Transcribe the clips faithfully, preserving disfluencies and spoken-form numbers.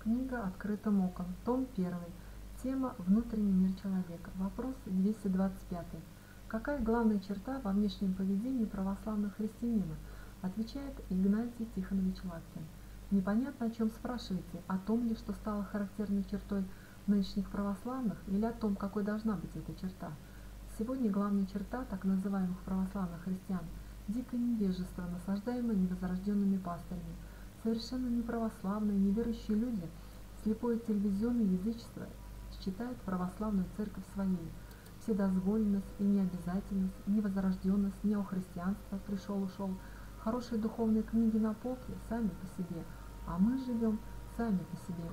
Книга «Открытым оком», том первый. Тема «Внутренний мир человека». Вопрос двести двадцать пять. Какая главная черта во внешнем поведении православного христианина? Отвечает Игнатий Тихонович Лапкин. Непонятно, о чем спрашиваете, о том ли, что стало характерной чертой нынешних православных, или о том, какой должна быть эта черта? Сегодня главная черта так называемых православных христиан – дикое невежество, насаждаемое невозрожденными пастырями. Совершенно неправославные, неверующие люди, слепое телевизионное язычество считают православную церковь своей. Вседозволенность и необязательность, невозрожденность, неохристианство пришел-ушел, хорошие духовные книги на полке сами по себе, а мы живем сами по себе,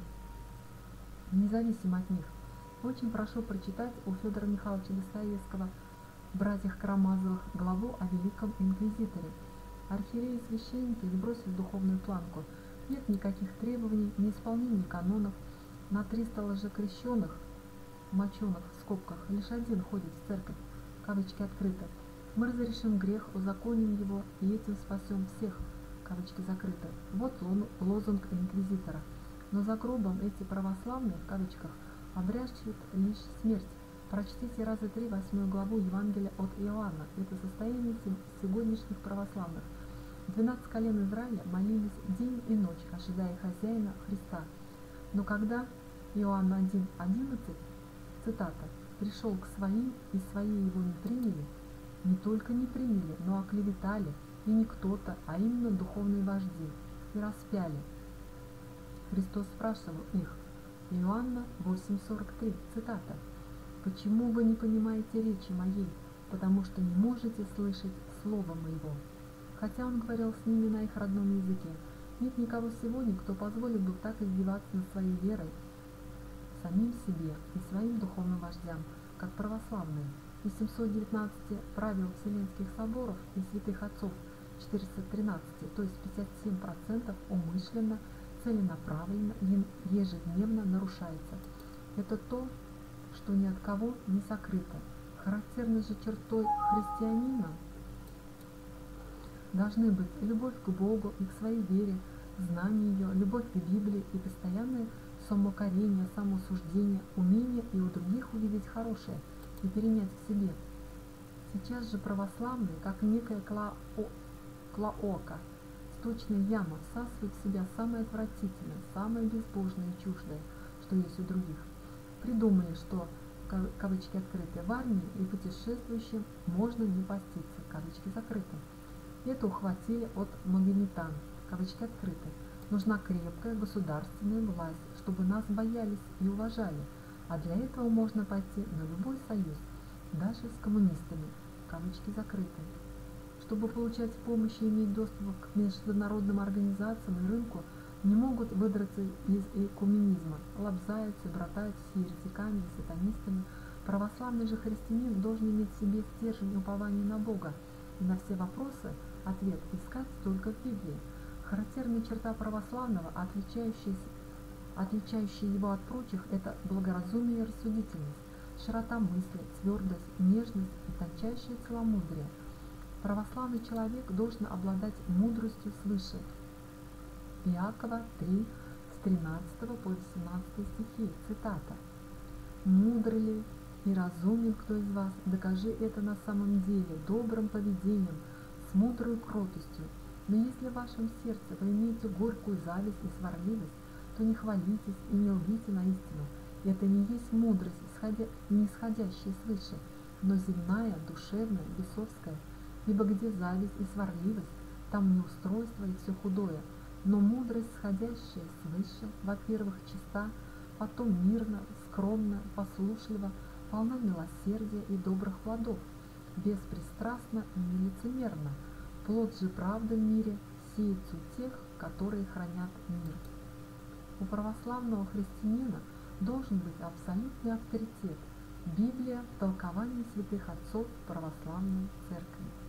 независимо от них. Очень прошу прочитать у Федора Михайловича Достоевского «Братьях Карамазовых» главу о Великом Инквизиторе. Архиереи и священники сбросили духовную планку. Нет никаких требований, неисполнения канонов. На триста лжекрещенных, моченых в скобках, лишь один ходит в церковь, кавычки открыты. Мы разрешим грех, узаконим его, и этим спасем всех, кавычки закрыты. Вот лозунг инквизитора. Но за гробом эти православные, в кавычках, обрящут лишь смерть. Прочтите раза три восьмую главу Евангелия от Иоанна. Это состояние сегодняшних православных. Двенадцать колен Израиля молились день и ночь, ожидая хозяина Христа. Но когда Иоанна один одиннадцать, цитата, «пришел к своим, и свои его не приняли», не только не приняли, но оклеветали, и не кто-то, а именно духовные вожди, и распяли. Христос спрашивал их, Иоанна восемь сорок три, цитата, «Почему вы не понимаете речи моей? Потому что не можете слышать слова моего». Хотя он говорил с ними на их родном языке, нет никого сегодня, кто позволил бы так издеваться над своей верой, самим себе и своим духовным вождям, как православные. Из семисот девятнадцати правил Вселенских соборов и святых отцов четыреста тринадцать, то есть пятьдесят семь процентов умышленно, целенаправленно, ежедневно нарушается. Это то, что ни от кого не сокрыто. Характерной же чертой христианина должны быть любовь к Богу и к своей вере, знание ее, любовь к Библии и постоянное самокорение, самоосуждение, умение и у других увидеть хорошее и перенять к себе. Сейчас же православные, как некая клао... клоака, сточная яма, всасывают в себя самое отвратительное, самое безбожное и чуждое, что есть у других. Придумали, что, кавычки открыты, в армии и путешествующим можно не поститься, кавычки закрыты. Это ухватили от магометан, кавычки открыты. Нужна крепкая государственная власть, чтобы нас боялись и уважали, а для этого можно пойти на любой союз, даже с коммунистами, кавычки закрыты. Чтобы получать помощь и иметь доступ к международным организациям и рынку, не могут выдраться из экуменизма, лобзаются и братаются с еретиками и сатанистами. Православный же христианин должен иметь в себе стержень упования на Бога и на все вопросы ответ искать только в Библии. Характерная черта православного, отличающая, отличающая его от прочих, это благоразумие и рассудительность, широта мысли, твердость, нежность и тончайшее целомудрие. Православный человек должен обладать мудростью свыше. Иакова три, с тринадцатого по восемнадцатый стихи, цитата. «Мудр ли и разумен кто из вас, докажи это на самом деле добрым поведением, с мудрой кротостью. Но если в вашем сердце вы имеете горькую зависть и сварливость, то не хвалитесь и не лгите на истину. Это не есть мудрость, не исходящая свыше, но земная, душевная, бесовская. Ибо где зависть и сварливость, там неустройство и все худое. Но мудрость, сходящая свыше, во-первых, чиста, потом мирно, скромно, послушлива, полна милосердия и добрых плодов, беспристрастно и нелицемерно. Плод же правды в мире сеется у тех, которые хранят мир». У православного христианина должен быть абсолютный авторитет – Библия в толковании святых отцов православной церкви.